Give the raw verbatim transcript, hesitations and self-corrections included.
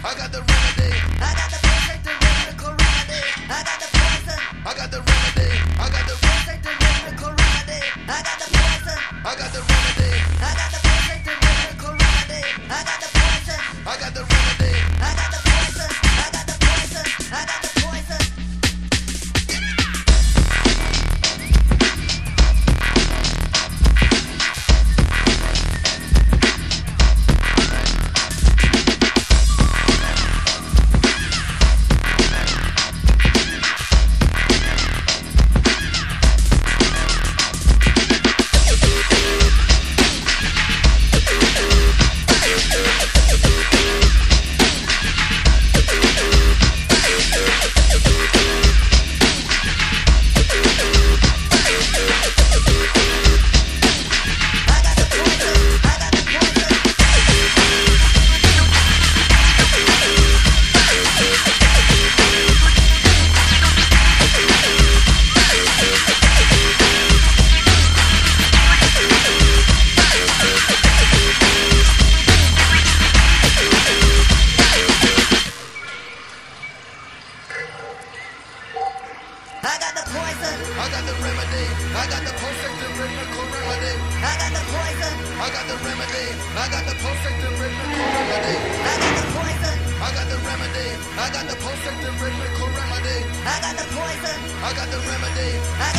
I got the remedy. I got the perfect miracle remedy. I got the poison. I got the remedy. I got the perfect miracle remedy. I got the poison. I got the remedy. I got the perfect miracle remedy. I got the poison. I got the remedy. I got the poison. I got the poison. I got the poison. I got the poison. I got the remedy. I got the perfect miracle remedy. I got the poison. I got the remedy. I got the perfect miracle remedy. I got the poison. I got the remedy. I got the perfect miracle remedy. I got the poison. I got the remedy. I